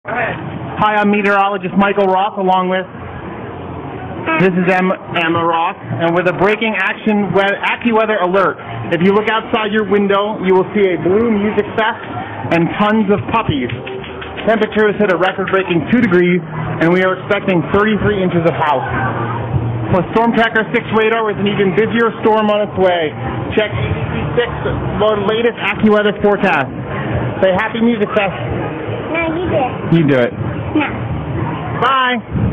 Hi, I'm meteorologist Michael Roth, along with this is Emma Roth, and with a breaking AccuWeather alert. If you look outside your window, you will see a blue music fest and tons of puppies. Temperatures hit a record-breaking 2 degrees, and we are expecting 33 inches of house. For Storm Tracker 6 radar, with an even busier storm on its way. Check ABC 6 for the latest AccuWeather forecast. Say Happy Music Fest. No, you do it. You do it. No. Bye.